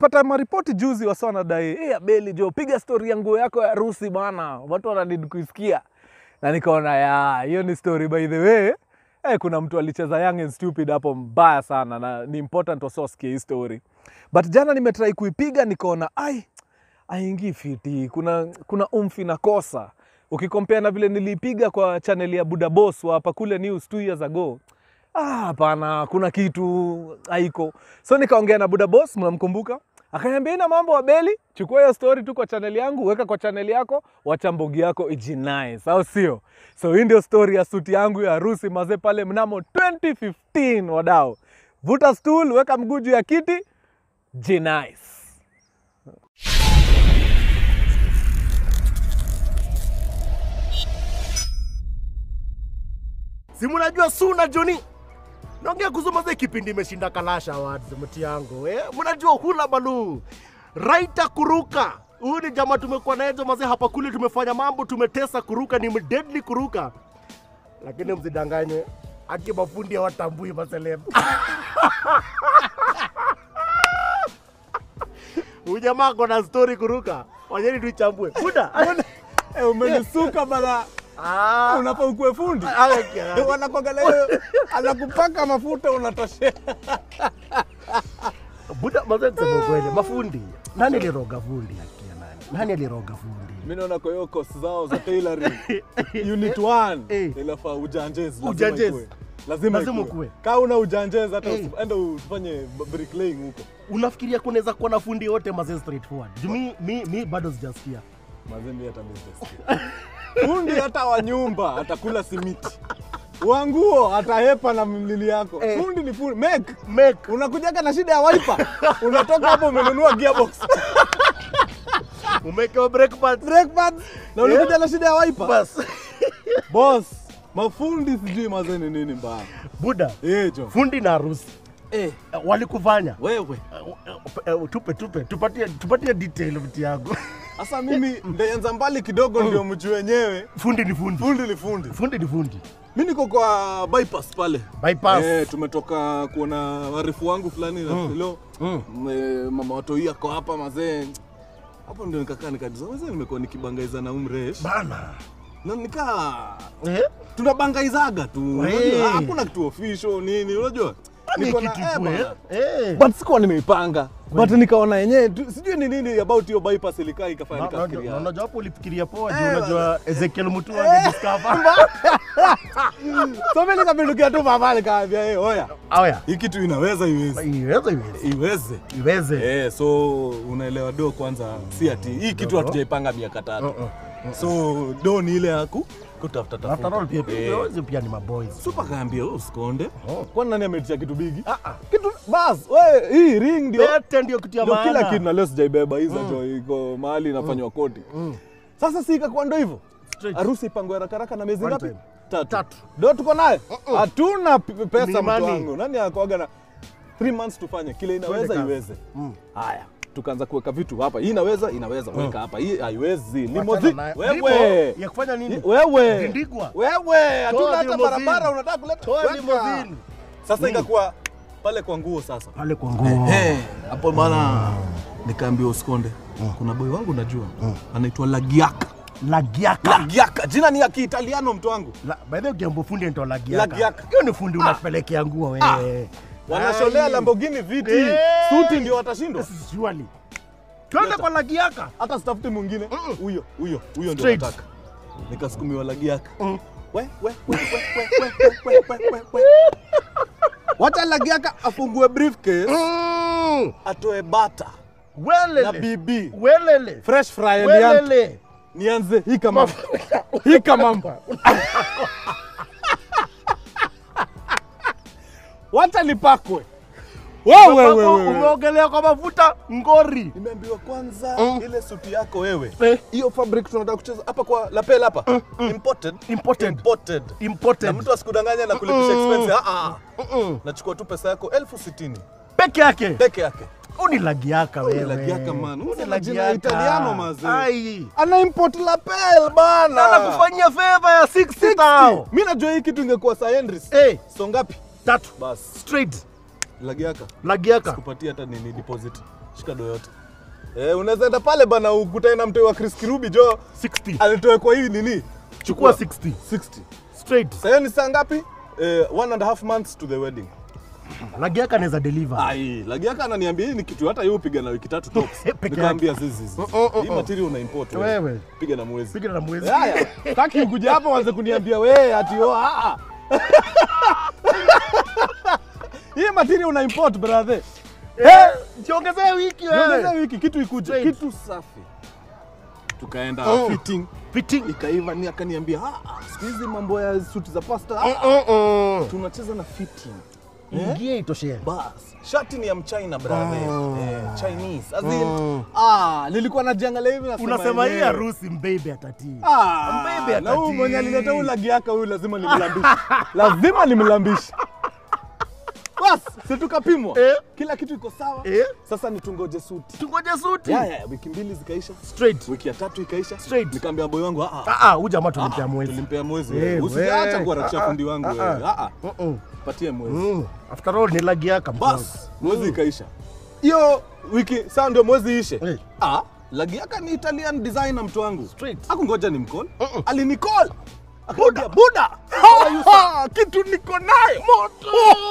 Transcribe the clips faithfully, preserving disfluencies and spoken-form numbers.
nilipata maripoti juzi wasa wanadai, "Eh, hey, Abeli jo, piga story ya nguo yako ya harusi bana. Watu wananid kuisikia." Na nikaona ya, hiyo ni story by the way. Eh, kuna mtu alicheza young and stupid hapo mbaya sana na ni important also sikia hii story. But jana nimetry kuipiga nikaona ai aingi fiti. Kuna kuna umfi na kosa. Ukikompea na vile nilipiga kwa channel ya Buda Boss wa hapa kule news two years ago. Ah, hapana, kuna kitu haiko. So nikaongea na Buda Boss, mnamkumbuka? Akaniambia ina mambo Abeli, chukua hiyo story tu kwa channel yangu, weka kwa channel yako, wacha mbogi yako ijinai. Sawa sio? So hii ndio story ya suti yangu ya harusi maze pale mnamo twenty fifteen wadau. Vuta stool, weka mguu juu ya kiti, jinai. Si mnajua Suna Johnny? Naongea kusoma zile kipindi imeshinda Kalasha Awards mti yangu. Eh, mnajua Hula Baloo. Raita kuruka. Huyu ni jamaa tumekuwa naye mazee hapa kule tumefanya mambo tumetesa kuruka ni deadly kuruka. Lakini msidanganye aki mafundi hawatambui maseleb. Huyu jamaa kuna story kuruka. Wanyeni tuichambue. Buda. Eh, umenisuka bana. Ah, unapa ukue fundi. Wanakuangalia anakupaka mafuta unatoshea. Buda mazee kusema kweli mafundi. Nani aliroga fundi akia nani? Nani aliroga fundi? Mimi naona kwa hiyo course zao za tailoring. Unit one inafaa ujanjezi. Ujanjezi. Lazima ikue. Kama una ujanjezi hata enda ufanye bricklaying huko. Unafikiria kunaweza kuwa na fundi wote mazee straightforward? Mimi mi, mi bado sijasikia. Mazee mimi hata mimi sijasikia. Fundi hata wa nyumba atakula simiti. Wanguo atahepa na mlili yako. Eh. Fundi ni fundi. Make. Make. Unakujaga na shida ya wiper. Unatoka hapo umenunua gearbox. Umekewa brake pads. Brake pads. Na unakuja yeah. na shida ya wiper. Bas. Boss, mafundi sijui mazee ni nini mbaya. Buda. Eh, jo. Fundi na harusi. Eh, walikufanya. Wewe. Tupe tupe. Tupatie tupatie detail mti yangu. Asa mimi ndaanza mbali kidogo ndio mjue wenyewe. Fundi ni fundi. Fundi ni fundi. Fundi ni fundi. Mimi niko kwa bypass pale. Bypass. Eh, tumetoka kuona warifu wangu fulani na mm. leo mm. mama watoi yako hapa mazee. Hapo ndio nikakaa nikadiza. Wazee nimekuwa nikibangaiza na umresh. Bana. Na nikaa eh tunabangaizaga tu. Unajua hakuna kitu official nini unajua? Niko na eh. But sikuwa nimeipanga. But nikaona yenyewe sijui ni nini about hiyo bypass ilikaa ikafanya nikafikiria. Unajua hapo ulifikiria poa juu unajua Abel Mutua angediscover. So mimi nikapindukia tu mama nikaambia eh oya. Oya. Hii kitu inaweza iweze. Iweze iweze. Iweze. Iweze. Eh so unaelewa do kwanza si ati hii kitu hatujaipanga miaka tatu. So do ni ile yaku kutafuta tafuta. After all pia pia pia ni maboys. Super kaambia usikonde. Kwani nani ametia kitu bigi? Ah ah. Kitu bas wewe hii ring ndio. Bete ndio kitu ya maana. Kila kitu na leo sijaibeba hizo jo iko mahali inafanywa kodi. Sasa si ikakuwa ndio hivyo. Harusi ipangwe haraka haraka na miezi ngapi? Tatu. Tatu. Ndio tuko naye. Hatuna pesa mtu wangu. Nani akoaga na three months tufanye kile inaweza iweze. Haya. Tukaanza kuweka vitu hapa. Hii inaweza, inaweza weka hapa. Hii haiwezi. Limousine. Wewe. Ya kufanya nini? Wewe. Ndindigwa. Wewe. Hatuna hata barabara unataka kuleta. Toa limousine. Sasa ikakuwa pale kwa nguo sasa. Pale kwa nguo. Eh, hapo maana nikaambia usikonde. Kuna boy wangu najua. Anaitwa Lagiaka. Lagiaka. Lagiaka. Jina ni ya Kiitaliano mtu wangu. By the way jambo fundi anaitwa Lagiaka. Lagiaka. Hiyo ni fundi unapelekea nguo wewe. Wanasholea Lamborghini viti. Suti ndio watashindwa. Surely. Twende kwa Lagiaka. Hata sitafuti mwingine. Huyo, huyo, huyo ndio nataka. Nikasukumiwa Lagiaka. We, we, we, we, we, we, we, we. Wacha Lagiaka afungue briefcase. Atoe bata. Welele. Na bibi. Welele. Fresh fry Welele. Nianze hika mambo. Hika mambo. Wacha lipakwe. Wewe wewe wewe. Umeogelea kwa mafuta ngori. Nimeambiwa kwanza ile suti yako wewe. Hiyo fabric tunataka kucheza hapa kwa lapel hapa. Imported. Imported. Imported. Imported. Na mtu asikudanganya na kulipisha expense. Ah ah. Nachukua tu pesa yako elfu sitini. Peke yake. Peke yake. Uni Lagiaka wewe. Uni Lagiaka man. Uni Lagiaka Italiano mazee. Ai. Ana import lapel bana. Anakufanyia favor ya sixty thousand. Mimi najua hii kitu ingekuwa Saendris. Eh, so ngapi? Tatu. Bas. Straight. Lagiaka. Lagiaka. Sikupatia hata nini deposit. shika do yote. Eh, unaweza enda pale bana ukutane na mtoi wa Chris Kirubi jo sixty. Alitoa kwa hii nini? Chukua sixty. sixty. Straight. Sasa ni saa ngapi? Eh, one and a half months to the wedding. Lagi yake anaweza deliver. Ai, lagi yake ananiambia hii ni kitu hata yeye upiga na wiki tatu tops. Nikamwambia zizi zizi. Hii material una import wewe. Wewe. Piga na mwezi. Piga na mwezi. Haya, taki ukuje hapa uanze kuniambia wewe ati oh a a. Hii material una import brother. Eh, jiongezee wiki wewe. Jiongezee wiki kitu ikuje, kitu safi. Tukaenda oh. fitting, fitting ikaiva ni akaniambia ah siku hizi mambo ya suti za pasta ah, uh, uh, uh. tunacheza na fitting. Ingie itoshea. Bas, shati ni ya mchina brother. Oh. Eh, Chinese. As in, oh. ah, nilikuwa najiangalia hivi nasema unasema hii harusi mbebe atatii. Ah, mbebe atatii. Na huyu mwenye alileta ulagi yake huyu lazima nimlambishe. Lazima nimlambishe. Bas, sisi tukapimwa. Eh? Kila kitu iko sawa. Eh? Sasa ni tungoje suti. Tungoje suti. Ya ya, wiki mbili zikaisha. Straight. Wiki ya tatu ikaisha. Straight. Nikamwambia boy wangu, ah ah. Ah, huyu jamaa tulimpea mwezi. Tulimpea mwezi. Usiacha kuharakisha fundi wangu wewe. Ah ah. Uh. Patie mwezi. Mm. After all ni lagi yake mpango. Bas, mwezi ikaisha. Hiyo wiki sasa ndio mwezi ishe. Eh. Ah, lagi yake ni Italian designer mtu wangu. Straight. Hakungoja nimcall. Uh-uh. Alinicall. Buda, Buda. Kitu niko nayo. Moto.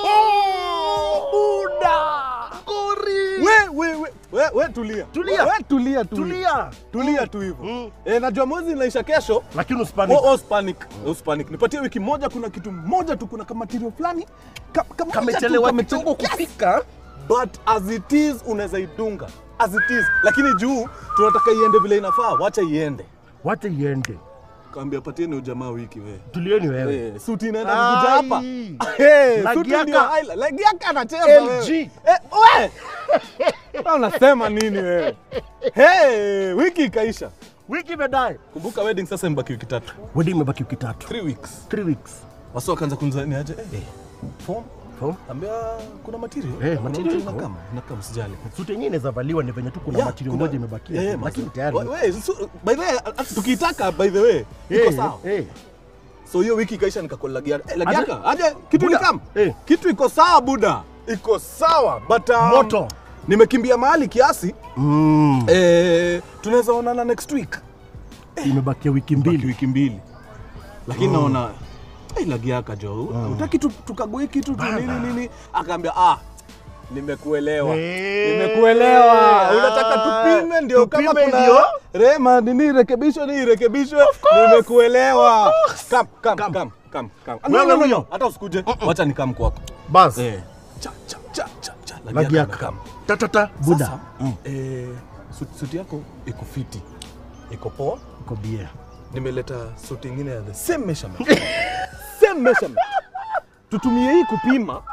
Buda. Gori. We we we we, we tulia. Tulia. We tulia tu. Tulia. Tulia tu hivyo. Mm. Eh, najua mwezi inaisha kesho. Lakini usipanic. Oh, panic. Mm. Panic. Nipatie wiki moja kuna kitu moja tu kuna kama material fulani. Kama kamechelewa kidogo kufika. But as it is unaweza idunga. As it is. Lakini juu tunataka iende vile inafaa. Wacha iende. Wacha iende. Kaambia patieni ujamaa wiki wewe. Tulieni wewe. Eh, suti inaenda kuja hapa. Eh, suti ndio highlight. Lagi yake anacheza wewe. L G. Eh, wewe. Unasema nini wewe? Hey, wiki ikaisha. Wiki imedai. Kumbuka wedding sasa imebaki wiki tatu. Wedding imebaki wiki tatu. three weeks. three weeks. Wasi wakaanza kunizania aje? Eh. Form? Form? Ambia kuna material. Eh, material na kama, na kama sijali. Suti yenyewe inaweza valiwa ni venye tu kuna yeah, material moja imebaki. Eh, lakini tayari. Wewe, by the way, tukitaka by the way, iko sawa. Eh. So hiyo wiki ikaisha nikakol lagi yake. Eh, lagi yake. Aje kitu ni kama. Eh. Kitu iko sawa Buda. Iko sawa but um, moto. Nimekimbia mahali kiasi. Mm. Eh, tunaweza onana next week. Eh, imebakia wiki mbili. Wiki mbili. Lakini mm. naona eh lagi yake jo. Mm. Utaki tukague kitu tu nini nini? Akaambia ah nimekuelewa. Hey. Nimekuelewa. Unataka tupime ndio kama kuna rema nini rekebisho ni rekebishwe. Nimekuelewa. Come come come come come. No no no. Hata usikuje. Wacha nikam kwako. Bas. Eh. Cha cha cha cha cha. Lagi yako. Ta ta ta Buda. Sasa, mm. Eh suti, suti yako iko fiti. Iko poa, iko bia. Nimeleta suti nyingine ya the same measurement. Same measurement. Tutumie hii kupima.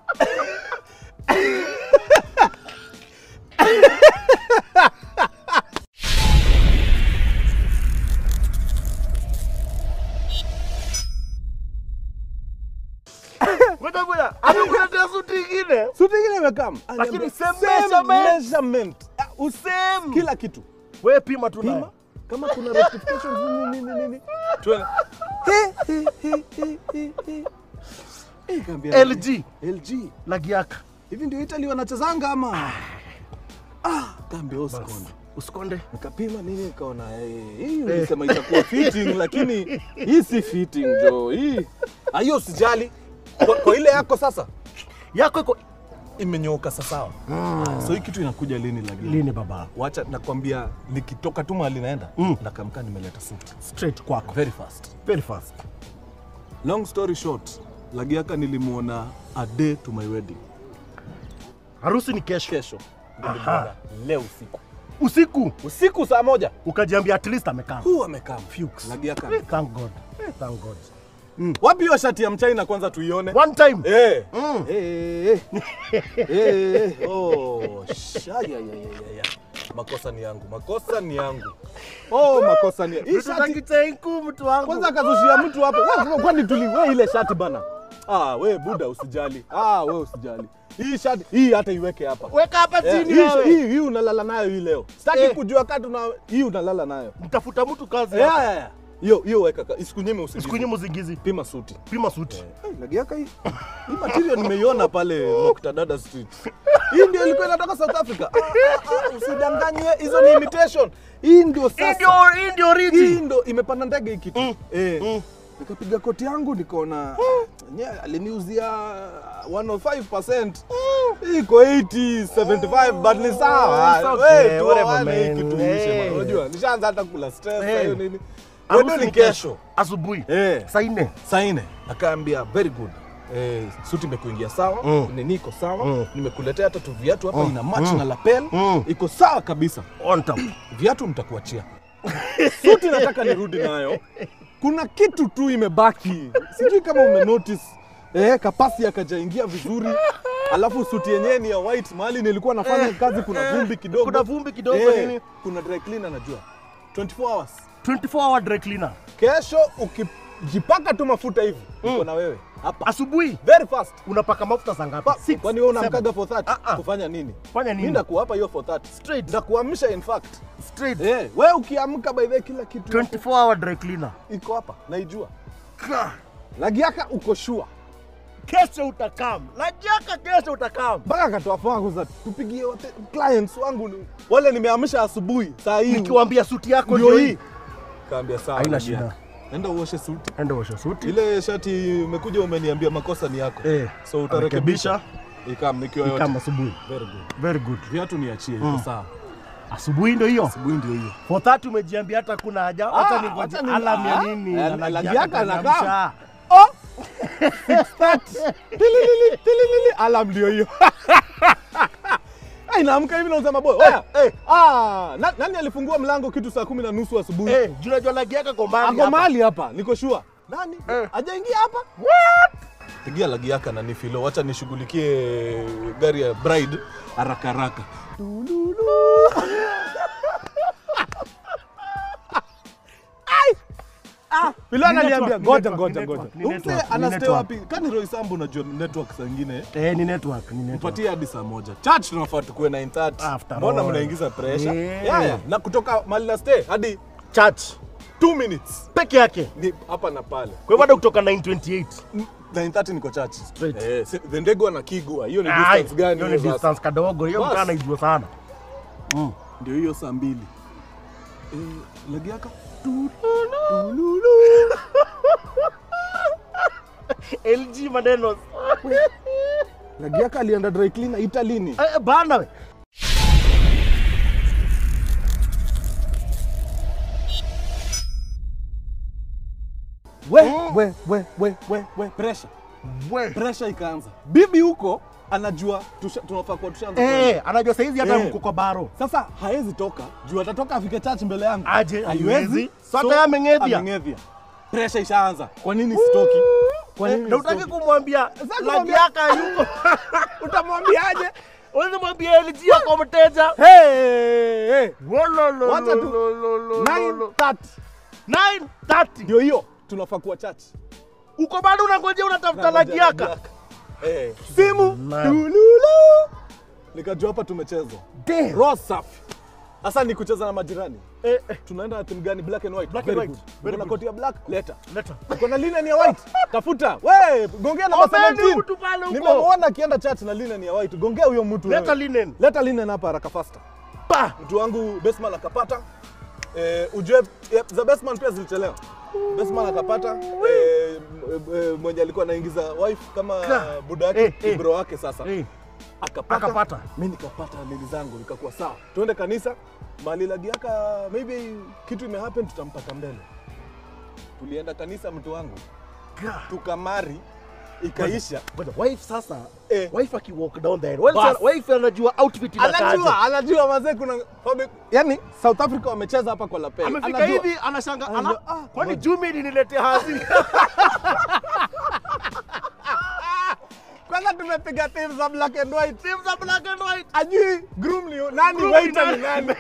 Ngoja ngoja. Amekuletea suti nyingine? Suti nyingine imekam. Lakini same measurement. Usame kila kitu. Wewe pima tu pima. Kama kuna rectifications nini nini nini. Tuone. Eh, kambia L G. L G. Lagi yaka. Hivi ndio Italy wanachezanga ama? Ah, kambia usikonde. Usikonde. Nikapima nini nikaona eh hii ulisema itakuwa fitting lakini hii si fitting jo. Hii. Hiyo usijali. Kwa, kwa ile yako sasa. Yako iko imenyooka sasa. Mm. So hii kitu inakuja lini lagi? Lini baba? Wacha nakwambia nikitoka tu mahali naenda mm. nakamka nimeleta suti. Straight kwako. Very fast. Very fast. Long story short, lagi yaka nilimuona a day to my wedding. Harusi ni kesho. Kesho. Nilimuona leo usiku. Usiku? Usiku saa moja. Ukajiambia at least amekaa. Huu amekaa. Fuchs. Lagi yaka. Hey, thank God. Hey, thank God. Mm. Wapi hiyo shati ya mchina kwanza tuione? One time. Eh. Mm. Eh. Eh. Oh, shaya ya ya ya. Makosa ni yangu. Makosa ni yangu. Oh, makosa ni. Hii shati tangu mtu wangu. Kwanza akazushia mtu hapo. Wewe kwani tuliwe ile shati bana? Ah, wewe Buda usijali. Ah, wewe usijali. Hii shati hii hata iweke hapa. Weka hapa chini eh, wewe. Hii hii unalala nayo hii leo. Sitaki eh. kujua kati na hii unalala nayo. Mtafuta mtu kazi hapa. Yeah, yeah. Hiyo hiyo weka isikunyime usingizi. Isikunyime usingizi. Pima suti. Pima suti. Eh, lagi yaka hii. Hii material nimeiona pale Mokta Dada Street. Hii ndio ilikuwa inatoka South Africa. Ah, ah, ah, usidanganye, hizo ni imitation. Hii ndio sasa. Hii ndio hii ndio riti. Hii ndio imepanda ndege hii kitu. Mm. Eh. Mm. Nikapiga koti yangu nikaona yeah, aliniuzia one oh five percent. Iko eighty, seventy-five but ni sawa. Okay, Wewe whatever, tuone hii man. kitu Hey. ishe bana. Unajua nishaanza hata kula stress Hey. hiyo nini. Harusi Wewe ni ni kesho. Asubuhi. Eh. Saa nne. Saa nne. Akaambia very good. Eh, suti imekuingia sawa, Mm. nini iko sawa, Mm. nimekuletea hata tu viatu hapa Mm. ina match Mm. na lapel, Mm. iko sawa kabisa. On top. Viatu mtakuachia. Suti nataka nirudi nayo. Kuna kitu tu imebaki. Sijui kama ume notice. Eh, kapasi akajaingia vizuri. Alafu suti yenyewe ni ya white, mahali nilikuwa nafanya kazi kuna vumbi kidogo. Kuna vumbi kidogo Eh, nini? kuna dry cleaner najua. twenty-four hours. twenty-four hour dry cleaner. Kesho ukijipaka tu mafuta hivi, uko na wewe hapa. Asubuhi Very fast. unapaka mafuta saa ngapi? Six, Kwani wewe seven. unamkaga for thirty? Ah, ah. Kufanya nini? Fanya nini? Mimi ndakuapa hiyo for thirty. Straight. Ndakuamsha in fact. Straight. Eh, wewe ukiamka by the way kila kitu twenty-four hour dry cleaner. iko hapa, naijua. Lagi yaka uko sure. Kesho utakam. Lajaka kesho utakam. Mpaka akatoa fangu za tupigie wote clients wangu ni- wale nimeamsha asubuhi saa hii. Nikiwaambia suti yako Ndio ndio hii. hii. Kaambia sawa. Haina Lagi shida. yaka. Enda uoshe suti. Enda osha suti. Ile shati umekuja umeniambia makosa ni yako. Eh. So utarekebisha. Rekebisha. Ikam nikiwa yote. Kama asubuhi. Very good. Very good. Viatu niachie iko Mm. sawa. Asubuhi ndio hiyo. Asubuhi ndio hiyo. For thirty umejiambia hata kuna haja. Ah, Hata ningoje hata ni- alarm ya ah, nini? eh, na lagi lagi yako yako anakaa. anaamsha. Oh! six thirty. Tililili, tililili. Alarm ndio hiyo. Ai, naamka hivi nauza maboy. Oya, eh, ah, na, nani alifungua mlango kitu saa kumi na nusu asubuhi? Eh, juu najua lagi yako kwa mbali Ako hapa. mahali hapa, niko sure. Nani? Eh. Hajaingia hapa? What? Pigia lagi yaka na nifilo, wacha nishughulikie gari ya bride haraka haraka. Tululu. Ai! Ah, Filo ananiambia Ni ngoja network, ngoja ni ngoja. network, ni Umse network, ni anastay network. wapi? Kani Roy Sambu unajua network saa nyingine. Eh, ni network, ni network. Tupatie hadi saa moja. Church tunafaa tukue nine thirty. After Mbona all. mnaingiza pressure? Yeah. Yeah, yeah. Na kutoka mahali na stay hadi Church two minutes. peke yake. Ni hapa na pale. Kwa hivyo hata kutoka nine twenty-eight. nine thirty niko church. Straight. Eh, si- the ndego na Kigwa. Hiyo ni Ai, distance gani? hiyo ni hiyo sasa? distance kadogo. Hiyo Bas. mtana ijua sana. Mm. Ndio hiyo saa mbili. Eh, lagi yaka. Tululu. L G maneno. Lagi yaka alienda dry cleaner Italini. Eh, bana we. We, we, we, we, we, we, pressure. We. Pressure ikaanza. Bibi huko anajua tusha- tunafaa kuwa tushaanza kwenda. Eh, anajua saizi hata Eh. mko kwa baro. Sasa haezi toka, juu atatoka afike church mbele yangu. Aje, Haiwezi. haiwezi. So hata yeye ameng'edhia. ameng'edhia. Pressure ishaanza. Kwa nini sitoki? Kwa nini Na utaki sitoki? kumwambia Sasa lagi kumwambia- yako yuko. Utamwambiaje? Wewe mwambie L G yako mteja. Hey, hey. Wololo. Wacha tu. nine thirty. nine thirty. Ndio hiyo. Tunafaa kuwa church. Uko bado unangojea unatafuta lagi yako. Eh, simu. Man. Tululu. Nikajua hapa tumechezwa. Damn. Roho safi. Sasa ni kucheza na majirani. Eh, eh. Tunaenda timu gani? Black and white. Black Very and white. good. Very Kuna good. koti ya black, leta. Leta. Uko na linen ya white. Tafuta. We, gongea namba Ombeni seventeen. mtu pale huko. Nimemuona akienda church na linen ya white. Gongea huyo mtu. Leta wewe. linen. Leta linen hapa haraka faster. Pa. Mtu wangu Bestman akapata. Eh, ujue eh, za Bestman pia zilichelewa. Bestman akapata eh, m- eh, mwenye alikuwa anaingiza wife kama Ka. buda yake, Eh, eh. bro wake sasa. Eh. Akapata. Akapata. Mimi nikapata nili zangu nikakuwa sawa. Tuende kanisa. Mali lagi yaka maybe kitu ime happen tutampata mbele. Tulienda kanisa mtu wangu. Ka. Tukamari ikaisha. But wife sasa, Eh. wife aki walk down there. Wife, Bas. wife anajua outfit inakaje. Anajua, anajua mazee kuna wame, yani South Africa wamecheza hapa kwa lapel. Amefika Anajua. hivi anashanga ana Anajua, ah, kwani ngoja. Jumi nilete hazi. Kwanza tumepiga team za black and white. Team za black and white. Ajui groom ni nani, Groom waiter ni ni nani.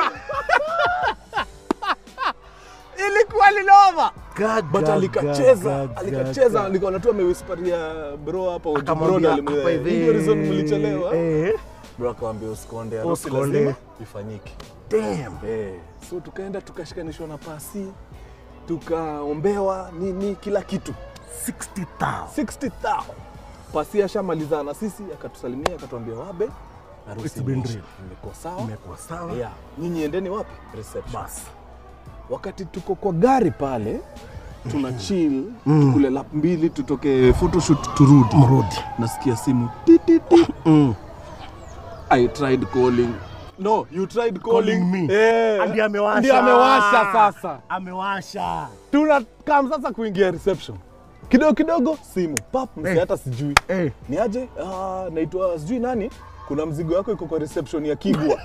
Ilikuwa linova. But alikacheza, alikacheza, nikaona tu amewhisperia bro hapa bro Akamwambia hapa alimwambia. hivi. Ndio reason mlichelewa. Eh. Bro akamwambia usikonde, harusi Usikonde. lazima ifanyike. Damn. Eh, so tukaenda tukashikanishwa na pasi, tukaombewa nini kila kitu. sixty thousand. sixty thousand. Pasi ashamalizana na sisi, akatusalimia akatuambia wabe It's been real. Imekuwa sawa. Imekuwa sawa. Yeah. Nyinyi endeni wapi? Reception. Bas. Wakati tuko kwa gari pale, tuna chill, mm. tukule lap mbili, tutoke photoshoot turudi. Mrudi. Nasikia simu. Ti ti ti. Mm. I tried calling. No, you tried calling, calling me. Eh. Ndiye amewasha. Ndiye amewasha sasa. Amewasha. Tunakam sasa kuingia reception. Kidogo kidogo simu. Pap, msi Eh. hata sijui. Eh. Ni aje? Ah, naitwa sijui nani? Kuna mzigo wako iko kwa reception ya Kigwa.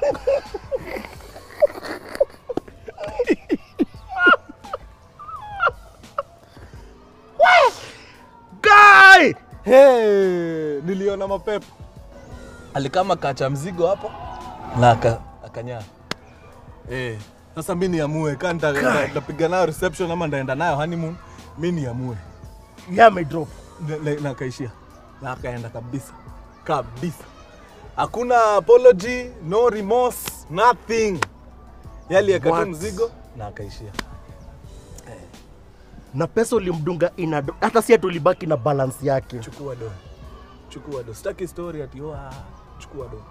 Guy! Hey, niliona mapepo. Alikama kacha mzigo hapo na aka, akanya. Eh, sasa mimi niamue kanta ndapiga nayo reception ama ndaenda nayo honeymoon, mimi niamue. Yeah, my drop. Na, na kaishia. Na akaenda kabisa. Kabisa. Hakuna apology, no remorse, nothing. Yali akatoa mzigo na akaishia. Na pesa ulimdunga ina hata si tulibaki na balance yake. Chukua do. Chukua do. Sitaki story ati yoa. Chukua do.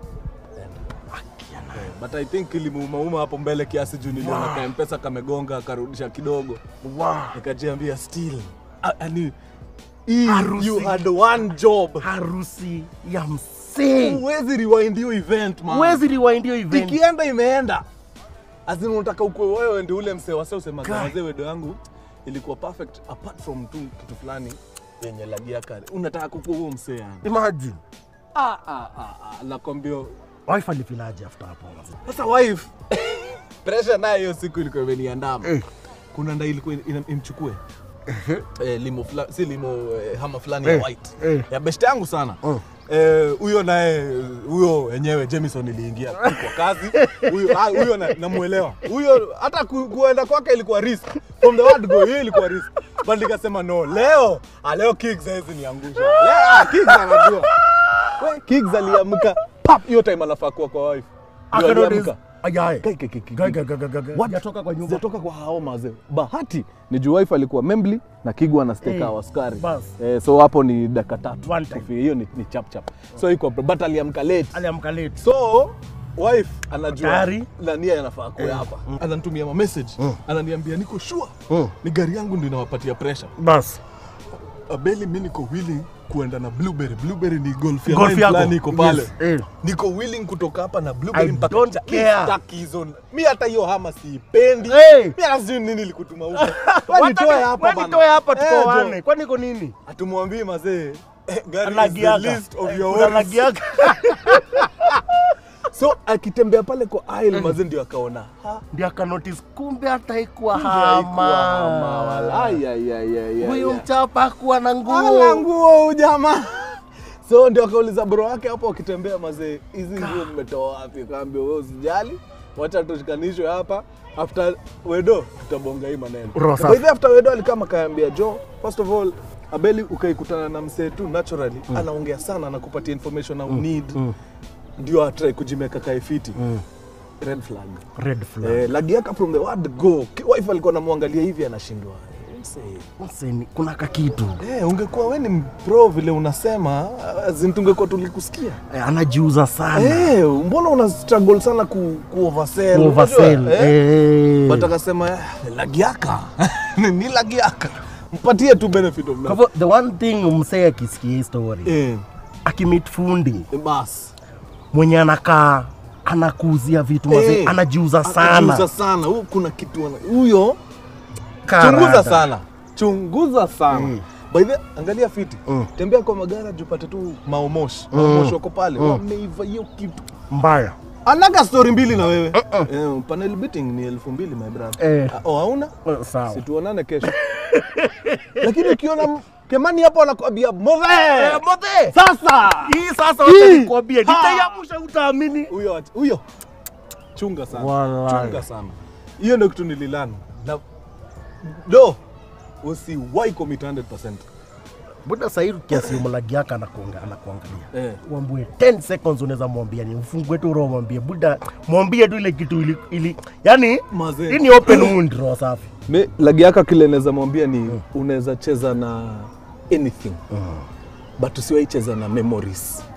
Yeah, but I think ilimuuma hapo mbele kiasi juu niliona wow. Ka M-Pesa kamegonga akarudisha kidogo. Wow. Nikajiambia still. Ani you had one job. Harusi ya msee. Huwezi rewind hiyo event man. Huwezi rewind hiyo event. Ikienda imeenda. Azini unataka ukwe wewe ndio ule msee wasio usema wazee wedo yangu ilikuwa perfect apart from tu kitu fulani yenye lagia kale. Unataka kukua huo msee yani. Imagine. Ah ah ah ah nakwambia wife alifilaje after hapo. Sasa wife pressure nayo hiyo siku ilikuwa imeniandama. Eh. Kuna nda ilikuwa imchukue. Eh, limo fulani si limo eh, hama fulani eh. ya white. Eh. Ya best yangu sana. Eh huyo uh. naye huyo enyewe Jameson iliingia kwa kazi. Huyo huyo namuelewa. Huyo hata ku, kuenda kwake ilikuwa risk. From the word go hiyo ilikuwa risk. But nikasema no, leo, ah leo Kicks hizi niangusha. Leo Kicks anajua. Wewe Kicks aliamka pap hiyo time anafaa kuwa kwa wife. Aliamka. Ayaye. Kai kai kai. Gaga gaga gaga. Wajatoka kwa nyumba. Wajatoka kwa hao mazee. Bahati ni juu wife alikuwa Membli na Kigwa na steka hey, askari. Eh, so hapo ni dakika tatu. Hiyo ni, ni chap chap. So iko but aliamka late. Aliamka late. So wife anajua Tari. na nia yanafaa kwa hapa. Mm. Ananitumia ma message. Mm. Ananiambia niko sure. Mm. Ni gari yangu ndio inawapatia pressure. Bas. Abeli mimi niko willing kuenda na Blueberry. Blueberry ni golf ya fulani iko pale. Yes. Eh. Niko willing kutoka hapa na Blueberry mpaka Taki zone. Mimi hata hiyo hama siipendi. Hey. Mimi lazima nini nilikutuma huko. Wewe nitoe hapa bana. Wewe nitoe hapa tukoane. Kwani iko nini? Atumwambie mazee gari is the list of your worries. So akitembea pale kwa aisle mazee ndio akaona. Ndio aka notice kumbe hata haikuwa hama. Walai ya ya ya. Huyu mchapa kuwa na nguo. Ala nguo jamaa. So ndio akauliza bro wake hapo akitembea mazee hizi nguo mmetoa wapi? Kaambia wewe usijali. Wacha tushikanishwe hapa. After wedo tutabonga hii maneno. By the after wedo alikama kaambia Joe, first of all Abeli ukaikutana na msee tu naturally mm. anaongea sana anakupatia information na mm. need. Mm. Ndio atry kujimeka kaifiti. Mm. Red flag. Red flag. Eh, lagiaka from the word go. Wife alikuwa anamwangalia hivi anashindwa. Msee, kuna kakitu. Eh, ungekuwa wewe ni pro vile unasema, zintungekuwa tulikusikia. Eh, anajiuza sana. Eh, mbona una struggle sana ku, ku oversell? Ku oversell. Eh. eh. But akasema lagiaka. Ni lagiaka. Mpatie tu benefit of doubt. The one thing msee akisikia story. Eh. Akimit fundi. Bas. Mwenye anakaa anakuuzia vitu mazee, anajiuza sana. Anajiuza sana. Huyo kuna kitu huyo chunguza sana. Chunguza sana. Mm. By the angalia fiti. Mm. Tembea kwa magara jupate tu maomoshi. Mm. Maomoshi wako pale. Mm. Wameiva hiyo kitu mbaya. Anaga story mbili na wewe. Uh -uh. Eh, panel beating ni elfu mbili my brother. Eh. Oh, hauna? Uh, sawa. Situonane kesho. Lakini ukiona Kemani hapo anakuambia move. Eh, move. Sasa. Hii sasa watakwambia nitayamusha utaamini. Huyo huyo. Chunga sana. Walai. Chunga sana. Hiyo ndio kitu nililana. Na do usiwahi commit one hundred percent. Buda sahiru kiasi umlagi yake anakuangalia anakuangalia. Eh. Uambie ten seconds unaweza mwambia ni ufungue tu roho mwambie buda mwambie tu ile kitu ili, ili yani hii ni open wound roho safi. Me lagi yake kile naweza mwambia ni mm. unaweza cheza na anything. Mm. But usiwahi cheza na memories.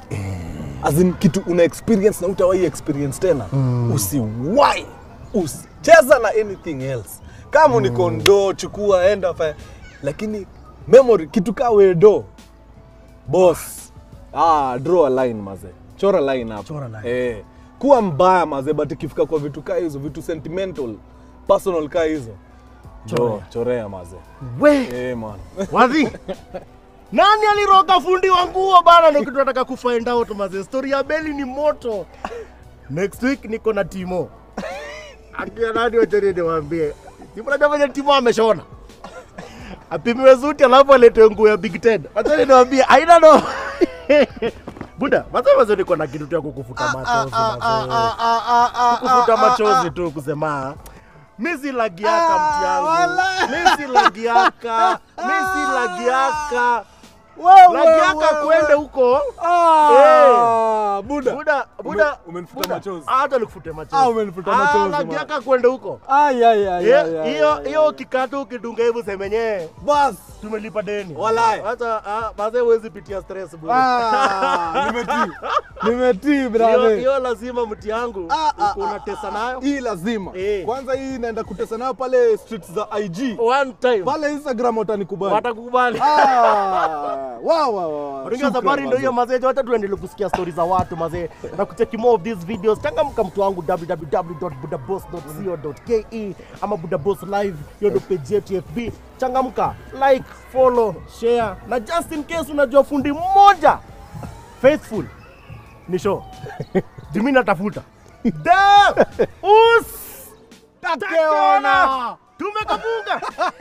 As in kitu una experience na utawahi experience tena. Mm. Usiwahi. Usicheza na anything else. Kama mm. ni kondo chukua enda fa, lakini memory kitu ka wedo. Boss. Ah, draw a line maze. Chora line hapo. Chora line. Eh. Kuwa mbaya maze, but ikifika kwa vitu ka hizo, vitu sentimental, personal ka hizo. Chorea, chorea maze. We. Eh man. Wazi. Nani aliroga fundi wa nguo bana, ndio kitu nataka kufind out maze. Story ya Beli ni moto. Next week niko na Timo. Akia nani wacha niwaambie. Timo anafanya Timo ameshona. Apimiwe suti alafu alete nguo ya Big Ted. Wacha niwaambie haina no. Buda, maza maza niko na kitu tu ya kukufuta machozi maze. Kukufuta machozi tu kusema Misi lagiaka mti yangu. Misi lagiaka. Misi lagiaka. Lagiaka kuende huko. Ah, Buda. Buda, Buda. Umenifuta machozi. Hata nikufute machozi. Ah, umenifuta machozi. Ah, lagiaka kuende huko. Ay ay ay ay. Hiyo hiyo kikatu kidunga hivi semenye. Bas, tumelipa deni. Walai. Hata ah, baze huwezi pitia stress bure. Ah, nimetii. Nimetii brother. Hiyo lazima mti yangu uko unatesa nayo. Hii lazima. Eh. Kwanza hii naenda kutesa nayo pale streets za I G. One time. Pale Instagram watanikubali. Watakukubali. Ah, wow wow wow. Ringa safari ndio hiyo mazee, wacha tuendelee kusikia stories za watu mazee. Na kucheki more of these videos. Changamka mtu wangu w w w dot budaboss dot co dot k e ama Budaboss Live, hiyo ndio page yetu F B. Changamka, like, follow, share. Na just in case unajua fundi mmoja faithful ni show. Jimmy natafuta. Da! Us! Takeona! Tumekapunga.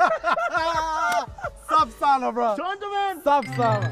Safi sana bro. Chonjo man. Safi sana.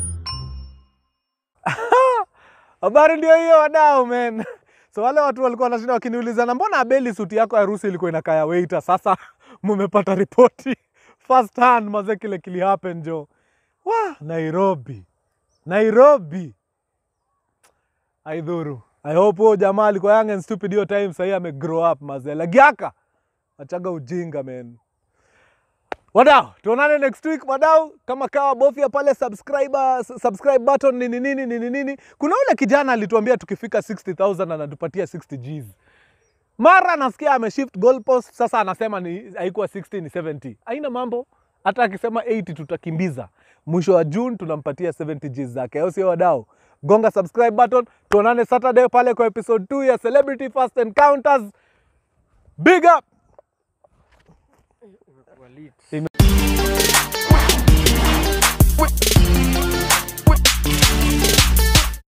Habari ndio hiyo wadau man. So wale watu walikuwa wanashinda wakiniulizana mbona Abeli suti yako ya harusi ilikuwa inakaa ya waiter. Sasa mmepata ripoti first hand maze kile kili happen jo. Wah, Nairobi. Nairobi. Aidhuru. I hope huyo jamaa alikuwa young and stupid hiyo time, sasa ame grow up maze. Lagiaka. Achaga ujinga man. Wadau, tuonane next week wadau. Kama kawa bofia pale subscriber subscribe button nini nini nini nini. Kuna ule kijana alituambia tukifika sixty thousand anatupatia sixty G's. Mara nasikia ame shift goalpost, sasa anasema ni haikuwa sixty ni seventy. Haina mambo. Hata akisema eighty tutakimbiza. Mwisho wa June tunampatia seventy G's zake. Au sio wadau? Gonga subscribe button. Tuonane Saturday pale kwa episode two ya Celebrity First Encounters. Big up.